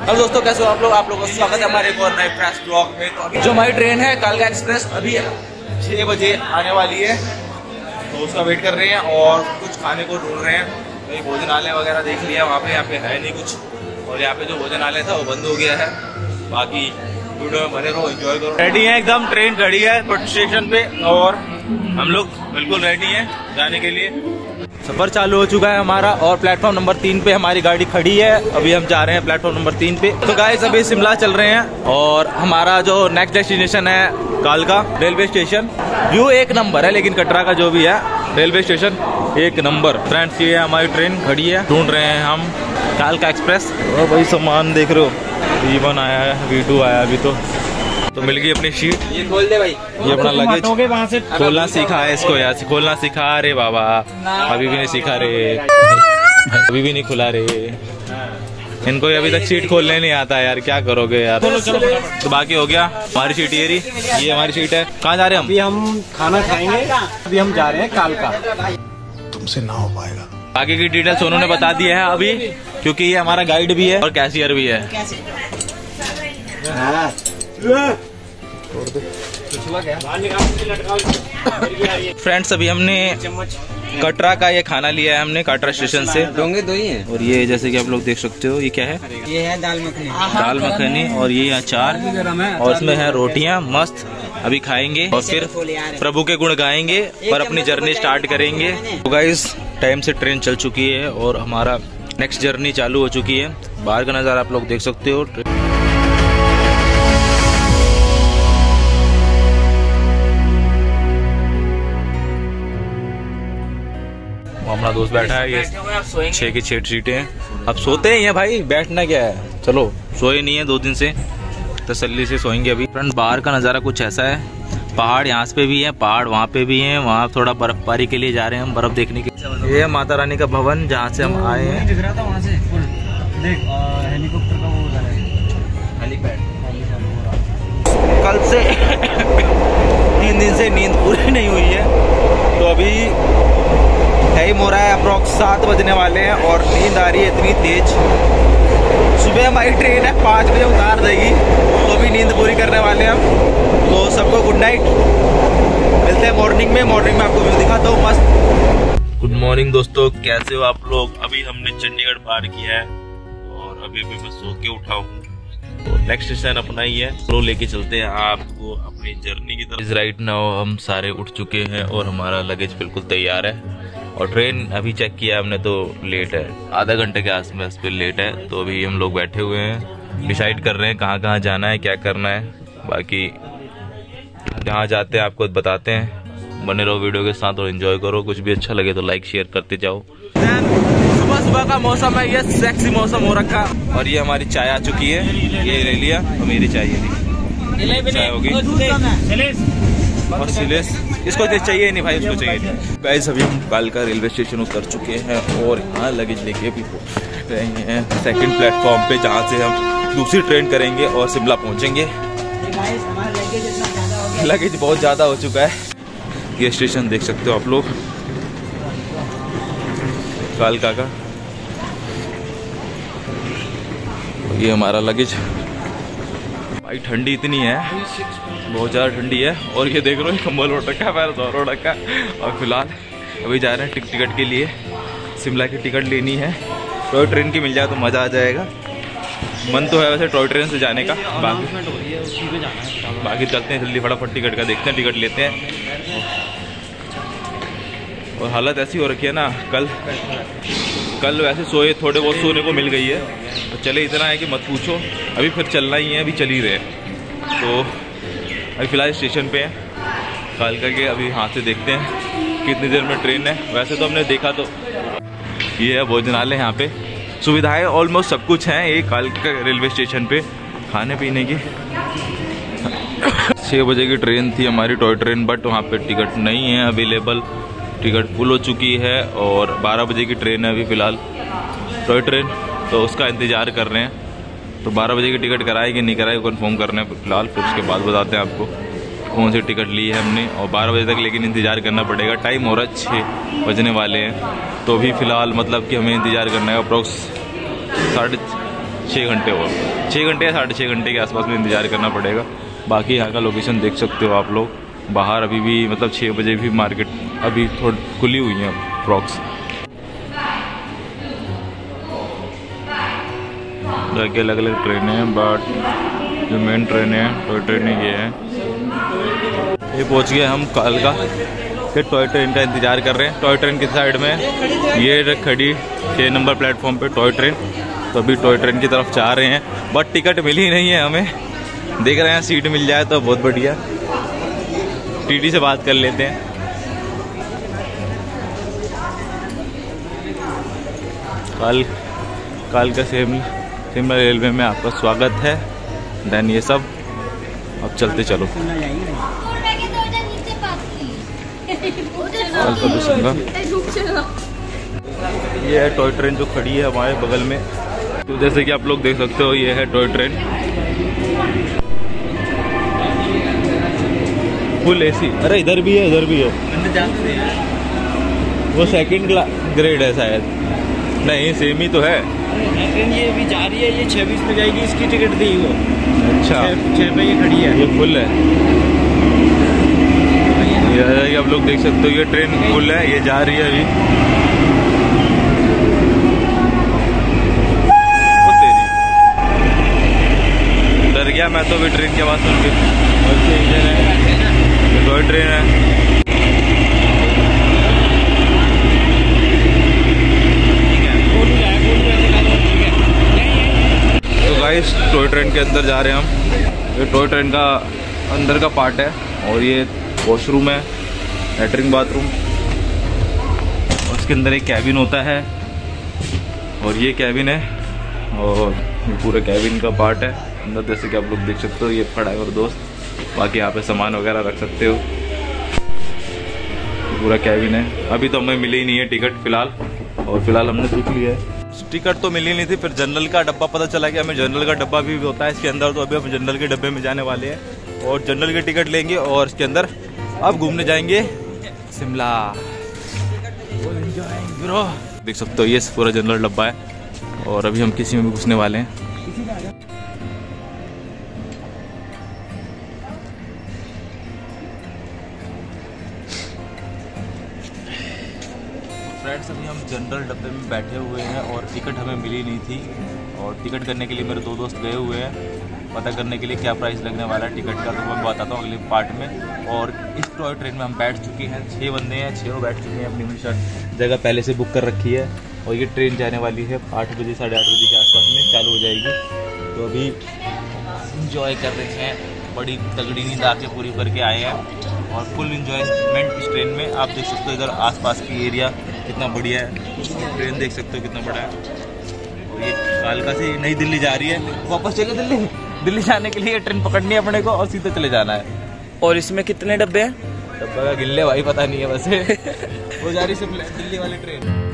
Hello दोस्तों, कैसे हो आप लोगों का स्वागत है हमारे एक और नए फ्रेश ब्लॉग में। तो अभी जो हमारी ट्रेन है कालका एक्सप्रेस अभी 6 बजे आने वाली है, तो उसका वेट कर रहे हैं और कुछ खाने को ढूंढ रहे हैं। तो भोजनालय वगैरह देख लिया वहाँ पे, यहाँ पे है नहीं कुछ, और यहाँ पे जो भोजनालय था वो बंद हो गया है। बाकी वीडियो में बने रहो, एंजॉय करो। रेडी है एकदम, ट्रेन खड़ी है स्टेशन पे और हम लोग बिल्कुल रेडी हैं जाने के लिए। सफर चालू हो चुका है हमारा और प्लेटफॉर्म नंबर 3 पे हमारी गाड़ी खड़ी है। अभी हम जा रहे हैं प्लेटफॉर्म नंबर 3 पे। तो गाइस अभी शिमला चल रहे हैं और हमारा जो नेक्स्ट डेस्टिनेशन है कालका रेलवे स्टेशन। व्यू एक नंबर है, लेकिन कटरा का जो भी है रेलवे स्टेशन एक नंबर। फ्रेंड्स ये हमारी ट्रेन खड़ी है, ढूंढ रहे हैं हम कालका एक्सप्रेस। और भाई सामान देख रहे हो, V1 आया है, V2 आया अभी तो मिल गई अपनी सीट। ये खोल दे भाई, ये अपना लगेज वहाँ से खोलना सीखा है इसको यार, खोलना सीखा। अरे बाबा अभी भी नहीं सीखा रे, अभी भी नहीं खुला रे, इनको अभी तक सीट खोलने नहीं आता यार, क्या करोगे यार। तो बाकी हो गया हमारी सीट, ये हमारी सीट है। कहाँ जा रहे हैं हम? अभी हम खाना खाएंगे, अभी हम जा रहे हैं कालका। तुमसे ना हो पाएगा। बाकी की डिटेल्स उन्होंने बता दिया है अभी, क्योंकि ये हमारा गाइड भी है और कैशियर भी है। फ्रेंड्स अभी हमने कटरा का ये खाना लिया है, हमने कटरा स्टेशन से। डोंगे दो ही हैं। और ये जैसे कि आप लोग देख सकते हो, ये क्या है? ये है दाल मखनी। दाल मखनी और ये अचार और इसमें है रोटियां मस्त। अभी खाएंगे और फिर प्रभु के गुण गाएंगे और अपनी जर्नी स्टार्ट करेंगे। तो गाइस टाइम से ट्रेन चल चुकी है और हमारा नेक्स्ट जर्नी चालू हो चुकी है। बाहर का नज़ारा आप लोग देख सकते हो। हमारा दोस्त बैठा है, ये 6 की 6 सीटें हैं। अब सोते ही हैं भाई, बैठना क्या है। चलो सोए नहीं है 2 दिन से, तसल्ली से सोएंगे अभी। फ्रेंड बाहर का नज़ारा कुछ ऐसा है, पहाड़ यहाँ पे भी है, पहाड़ वहाँ पे भी हैं। वहाँ थोड़ा बर्फबारी के लिए जा रहे हैं हम, बर्फ देखने के लिए। ये है माता रानी का भवन जहाँ से हम आए हैं। दिख रहा था वहाँ से देख, हेलीकॉप्टर का वो उधर है, हेलीपैड। कल से 3 दिन से नींद पूरी नहीं हुई है, तो अभी टाइम हो रहा है अप्रॉक्स 7 बजने वाले हैं और नींद आ रही है इतनी तेज। सुबह हमारी ट्रेन है 5 बजे उतार देगी, तो अभी नींद पूरी करने वाले हैं हम। तो सबको गुड नाइट, मिलते हैं मॉर्निंग में आपको व्यू दिखाता हूँ मस्त। गुड मॉर्निंग दोस्तों, कैसे हो आप लोग? अभी हमने चंडीगढ़ पार किया है और अभी मैं सो के उठा हूँ। तो नेक्स्ट स्टेशन अपना ही है, तो लेके चलते हैं आपको अपनी जर्नी की तरफ। राइट नाउ हम सारे उठ चुके हैं और हमारा लगेज बिल्कुल तैयार है। और ट्रेन अभी चेक किया हमने तो लेट है, आधा घंटे के आसपास पे लेट है। तो अभी हम लोग बैठे हुए हैं, डिसाइड कर रहे हैं कहाँ कहाँ जाना है, क्या करना है। बाकी जहाँ जाते हैं आपको बताते हैं, बने रहो वीडियो के साथ और एंजॉय करो। कुछ भी अच्छा लगे तो लाइक शेयर करते जाओ। सुबह सुबह का मौसम है, ये सेक्सी मौसम हो रखा। और ये हमारी चाय आ चुकी है, ये ले लिया और मेरी चाय चाय होगी और सिलेस इसको चाहिए नहीं भाई, उसको चाहिए। गाइस अभी हम कालका रेलवे स्टेशन उतर चुके हैं और यहाँ लगेज लेके भी रहे हैं सेकंड प्लेटफॉर्म पे, जहाँ से हम दूसरी ट्रेन करेंगे और शिमला पहुँचेंगे। लगेज बहुत ज़्यादा हो चुका है। ये स्टेशन देख सकते हो आप लोग कालका का। ये हमारा लगेज। भाई ठंडी इतनी है, बहुत ज़्यादा ठंडी है। और ये देख लो कंबल ओढ़ रखा है, पैर धोर ओढ़ रखा है। और फिलहाल अभी जा रहे हैं टिकट के लिए, शिमला की टिकट लेनी है। टॉय ट्रेन की मिल जाए तो मज़ा आ जाएगा। मन तो है वैसे टॉय ट्रेन से जाने का, बाकी चलते हैं जल्दी फटाफट टिकट का देखते हैं, टिकट लेते हैं। और हालत ऐसी हो रखी है ना, कल वैसे सोए थोड़े बहुत सोने को मिल गई है, तो चले इतना है कि मत पूछो। अभी फिर चलना ही है, अभी चल ही रहे। तो अभी फ़िलहाल स्टेशन पे हैं कालका के, अभी हाथ से देखते हैं कितनी देर में ट्रेन है। वैसे तो हमने देखा तो ये है भोजनालय, यहाँ पे सुविधाएं ऑलमोस्ट सब कुछ हैं ये कालका रेलवे स्टेशन पे खाने पीने की। 6 बजे की ट्रेन थी हमारी टॉय ट्रेन, बट वहाँ पे टिकट नहीं है अवेलेबल, टिकट फुल हो चुकी है। और 12 बजे की ट्रेन है अभी फ़िलहाल टॉय ट्रेन, तो उसका इंतज़ार कर रहे हैं। तो 12 बजे की टिकट कराए कि नहीं कराए कन्फर्म करना है फिलहाल, फिर उसके बाद बताते हैं आपको कौन सी टिकट ली है हमने। और 12 बजे तक लेकिन इंतज़ार करना पड़ेगा, टाइम हो रहा है 6 बजने वाले हैं। तो अभी फ़िलहाल मतलब कि हमें इंतज़ार करना है अप्रॉक्स 6 घंटे और 6 घंटे या 6.5 घंटे के आसपास में इंतज़ार करना पड़ेगा। बाकी यहाँ का लोकेशन देख सकते हो आप लोग। बाहर अभी भी मतलब 6 बजे भी मार्केट अभी थोड़ी खुली हुई है अप्रॉक्स। आगे अलग अलग ट्रेनें हैं, बट जो मेन ट्रेन है टॉय ट्रेन ये है। ये पहुँच गए हम कालका के टॉय ट्रेन का इंतज़ार कर रहे हैं। टॉय ट्रेन की साइड में ये खड़ी 6 नंबर प्लेटफॉर्म पे टॉय ट्रेन। तो अभी टॉय ट्रेन की तरफ जा रहे हैं, बट टिकट मिली नहीं है हमें। देख रहे हैं सीट मिल जाए तो बहुत बढ़िया। टीटी से बात कर लेते हैं। कालका शिमला रेलवे में आपका स्वागत है। देन ये सब अब चलते चलो। ये है टॉय ट्रेन जो खड़ी है हमारे बगल में। तो जैसे कि आप लोग देख सकते हो ये है टॉय ट्रेन फुल एसी। अरे इधर भी है, इधर भी है। वो सेकंड ग्रेड है शायद, नहीं सेम ही तो है। ये भी जा रही है, ये 26 पे जाएगी, इसकी टिकट दी वो। अच्छा 6 पे ये खड़ी है, ये फुल है। ये आप लोग देख सकते हो ये ट्रेन फुल है, ये जा रही है अभी। डर गया मैं तो भी ट्रेन की आवाज़ सुन के। इंजन है, टॉय ट्रेन है। तो गाइस टॉय ट्रेन के अंदर जा रहे हैं हम। ये टॉय ट्रेन का अंदर का पार्ट है और ये वॉशरूम है, लैट्रिन बाथरूम। और उसके अंदर एक कैबिन होता है और ये कैबिन है और ये पूरा कैबिन का पार्ट है अंदर। जैसे कि आप लोग देख सकते हो ये खड़ा है और दोस्त। बाकी यहाँ पे सामान वगैरह रख सकते हो। पूरा कैबिन है। अभी तो हमें मिली ही नहीं है टिकट फिलहाल, और फिलहाल हमने पूछ लिया है। टिकट तो मिली नहीं थी, फिर जनरल का डब्बा पता चला कि हमें जनरल का डब्बा भी होता है इसके अंदर। तो अभी हम जनरल के डब्बे में जाने वाले हैं और जनरल की टिकट लेंगे और इसके अंदर अब घूमने जाएंगे शिमला। देख सकते हो ये पूरा जनरल डब्बा है और अभी हम किसी में भी घुसने वाले हैं। फ्रेंड्स अभी हम जनरल डब्बे में बैठे हुए हैं और टिकट हमें मिली नहीं थी। और टिकट करने के लिए मेरे 2 दोस्त गए हुए हैं पता करने के लिए क्या प्राइस लगने वाला है टिकट का। तो मैं बताता हूँ अगले पार्ट में। और इस टॉय ट्रेन में हम बैठ चुके हैं, 6 बंदे हैं, 6 बैठ चुके हैं। अपनी जगह पहले से बुक कर रखी है और ये ट्रेन जाने वाली है 8 बजे 8:30 बजे के आसपास में चालू हो जाएगी। तो अभी इंजॉय कर रहे हैं, बड़ी तगड़ी नींद आके पूरी करके आए हैं और फुल इंजॉयमेंट इस ट्रेन में। आप देख सकते हो इधर आसपास की एरिया कितना बढ़िया है। ट्रेन देख सकते हो कितना बड़ा है। और ये कालका से नई दिल्ली जा रही है। वापस चले दिल्ली जाने के लिए ट्रेन पकड़नी है अपने को और सीधे चले जाना है। और इसमें कितने डब्बे हैं? डब्बा का गिल्ले भाई पता नहीं है वैसे। वो जा रही सिर्फ दिल्ली वाली ट्रेन।